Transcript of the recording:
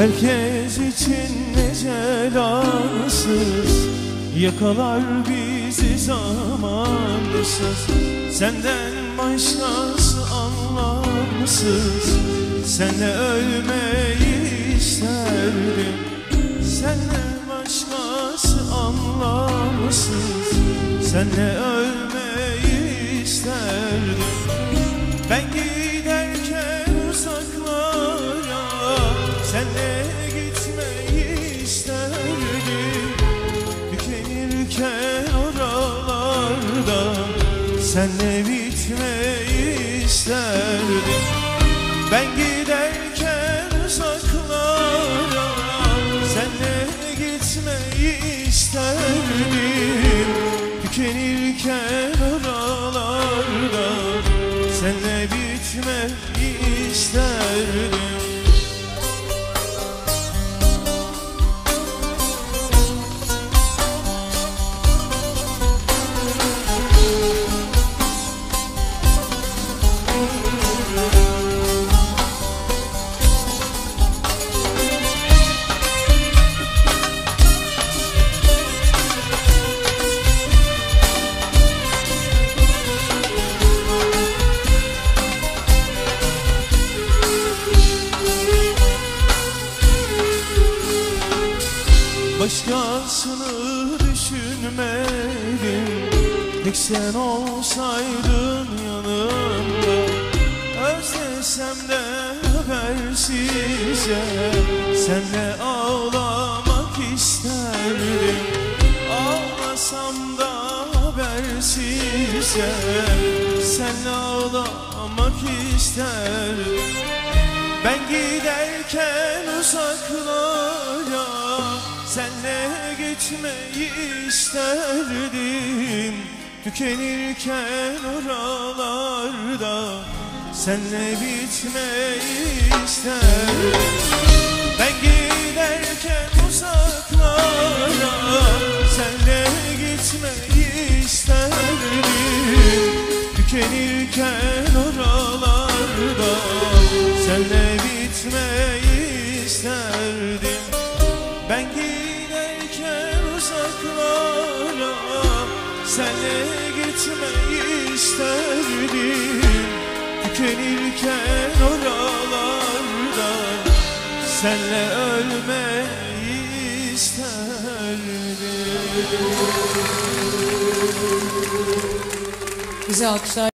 Herkes için ne celansız, yakalar bizi zamansız. Senden başkası anlamsız, senle ölmeyi isterdim. Senle başkası anlamsız, senle ölmeyi isterdim. Ben giderken uzaklara, senle gitmeyi isterdim. Tükenirken oralarda, senle bitmeyi isterdim. Ben giderken uzaklara, senle gitmeyi isterdim. Tükenirken oralarda, senle bitmeyi isterdim. Başkasını düşünmedim, tek sen olsaydın yanımda. Özlesem de habersizce, senle ağlamak isterdim. Ağlasam da habersizce, senle ağlamak isterdim. Ben giderken uzaklara, senle gitmeyi isterdim. Tükenirken oralarda, senle bitmeyi isterdim. Ben giderken uzaklara, senle gitmeyi isterdim. Tükenirken oralarda, senle bitmeyi isterdim. Ben giderken uzaklara, senle gitmeyi isterdim. Tükenirken oralarda, senle ölmeyi isterdim. Bize alkışlar.